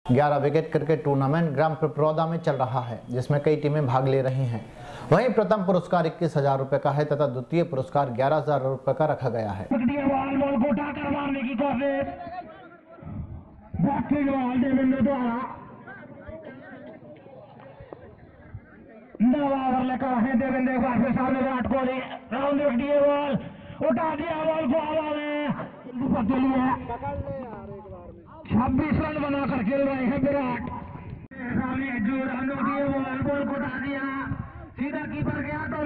11 wicket cricket tournament ग्राम पिपरौदा में चल रहा है, जिसमें कई टीमें भाग ले रही हैं। वहीं प्रथम पुरस्कार 21,000 रुपए का है तथा द्वितीय पुरस्कार 11,000 रुपए का रखा गया है। देवेंद्र सामने विराट कोहली राउंड बॉल उठा दिया, बॉल को हवा में 26 रन बनाकर खेल रहे हैं विराट। बॉल को उठा दिया, सीधा कीपर गया।